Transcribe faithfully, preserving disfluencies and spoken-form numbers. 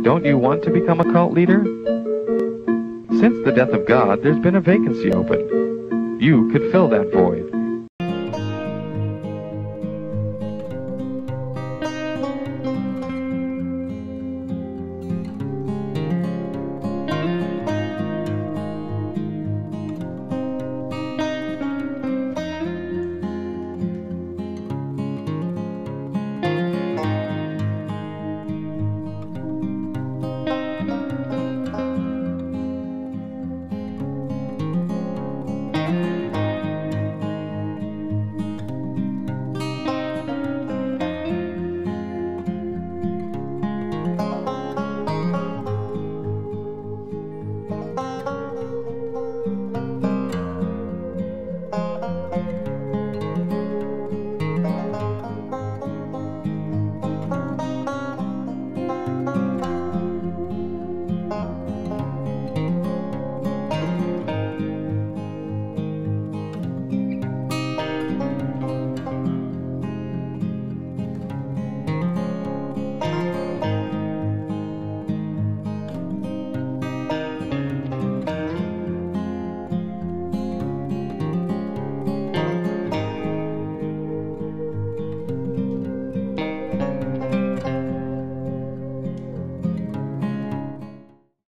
Don't you want to become a cult leader? Since the death of God, there's been a vacancy open. You could fill that void.